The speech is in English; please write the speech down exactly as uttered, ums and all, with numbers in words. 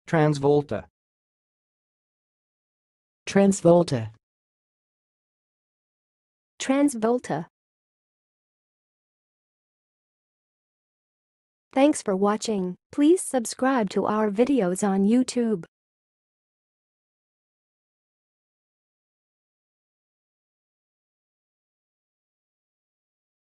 transvolta, transvolta, transvolta. Thanks for watching. Please subscribe to our videos on YouTube.